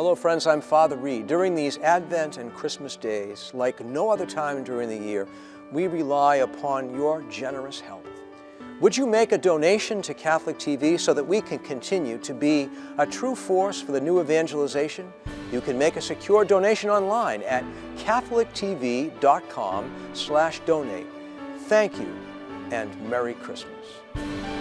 Hello friends, I'm Father Reed. During these Advent and Christmas days, like no other time during the year, we rely upon your generous help. Would you make a donation to Catholic TV so that we can continue to be a true force for the new evangelization? You can make a secure donation online at CatholicTV.com/donate. Thank you and Merry Christmas.